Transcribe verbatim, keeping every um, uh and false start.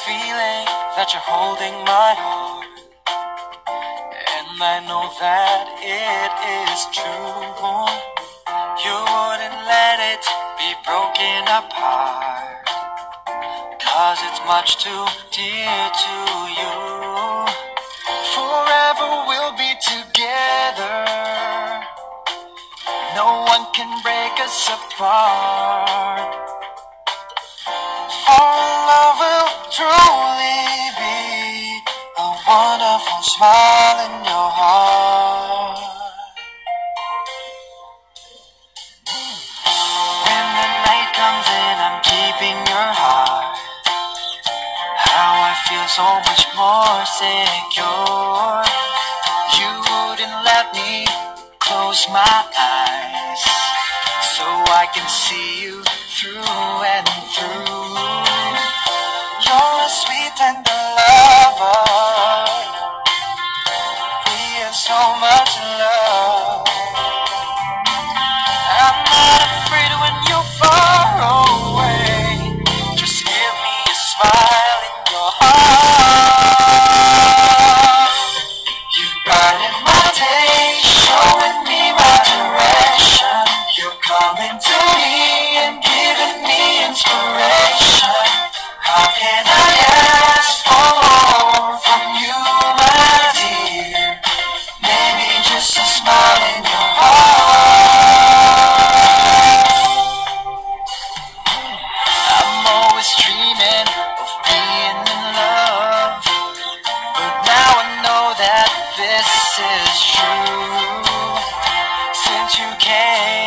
feeling that you're holding my heart, and I know that it is true. You wouldn't let it be broken apart, 'cause it's much too dear to you. Forever we'll be together, no one can break us apart. Our love will truly be a wonderful smile in your heart. When the night comes in, I'm keeping your heart. How I feel so much more secure. You wouldn't let me close my eyes, so I can see you through and through. You're a sweet tender lover, we have so much love. I'm not afraid when you're far away, just give me a smile in your heart. You brighten my day, showing me my direction. You're coming to me and giving me inspiration. How can I ask for more from you, my dear? Maybe just a smile in your heart. I'm always dreaming of being in love, but now I know that this is true. Since you came